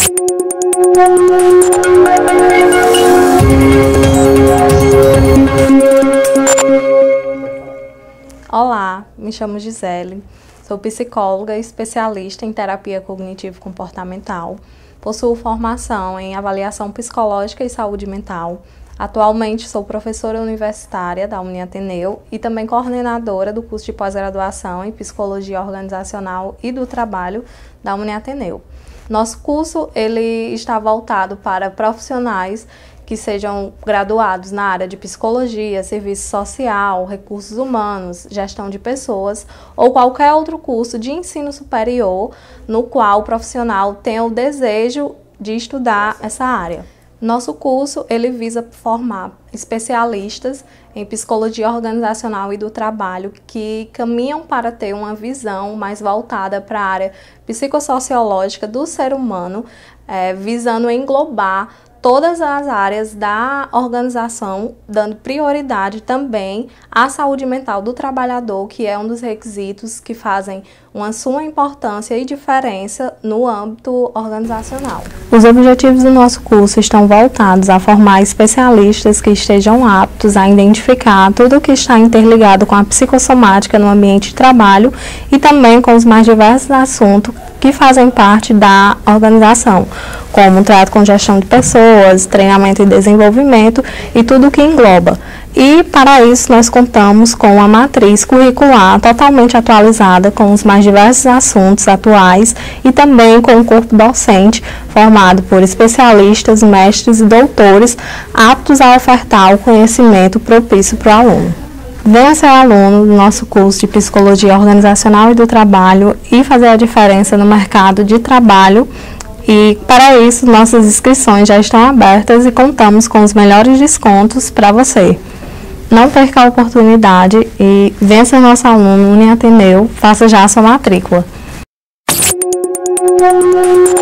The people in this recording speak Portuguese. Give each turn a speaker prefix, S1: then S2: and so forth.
S1: Olá, me chamo Gisele, sou psicóloga e especialista em terapia cognitivo-comportamental, possuo formação em avaliação psicológica e saúde mental. Atualmente sou professora universitária da Uniateneu e também coordenadora do curso de pós-graduação em Psicologia Organizacional e do Trabalho da Uniateneu. Nosso curso ele está voltado para profissionais que sejam graduados na área de psicologia, serviço social, recursos humanos, gestão de pessoas ou qualquer outro curso de ensino superior no qual o profissional tenha o desejo de estudar essa área. Nosso curso ele visa formar especialistas em psicologia organizacional e do trabalho que caminham para ter uma visão mais voltada para a área psicossociológica do ser humano, visando englobar todas as áreas da organização, dando prioridade também à saúde mental do trabalhador, que é um dos requisitos que fazem uma suma importância e diferença no âmbito organizacional. Os objetivos do nosso curso estão voltados a formar especialistas que estejam aptos a identificar tudo o que está interligado com a psicossomática no ambiente de trabalho e também com os mais diversos assuntos que fazem parte da organização, como trato com gestão de pessoas, treinamento e desenvolvimento e tudo o que engloba. E para isso nós contamos com uma matriz curricular totalmente atualizada com os mais diversos assuntos atuais e também com um corpo docente formado por especialistas, mestres e doutores aptos a ofertar o conhecimento propício para o aluno. Venha ser aluno do nosso curso de Psicologia Organizacional e do Trabalho e fazer a diferença no mercado de trabalho. E para isso, nossas inscrições já estão abertas e contamos com os melhores descontos para você. Não perca a oportunidade e venha ser nosso aluno Uniateneu, faça já a sua matrícula.